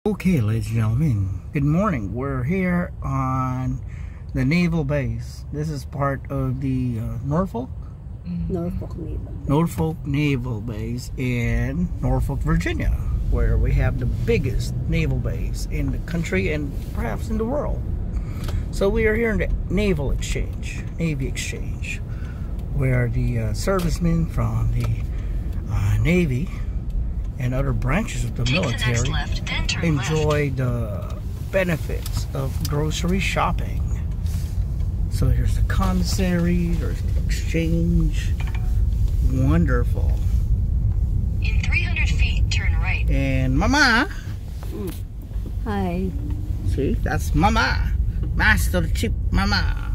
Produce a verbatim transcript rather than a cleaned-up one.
Okay, ladies and gentlemen, good morning. We're here on the naval base. This is part of the uh, Norfolk Norfolk Naval Norfolk Naval Base in Norfolk, Virginia, where we have the biggest naval base in the country and perhaps in the world. So we are here in the Naval Exchange, Navy Exchange, where the uh, servicemen from the uh, Navy and other branches of the Take military the next left, then turn enjoy the benefits of grocery shopping. So here's the commissary, there's the exchange. Wonderful. In three hundred feet, turn right. And Mama. Hi. See, that's Mama. Master of the Chief Mama.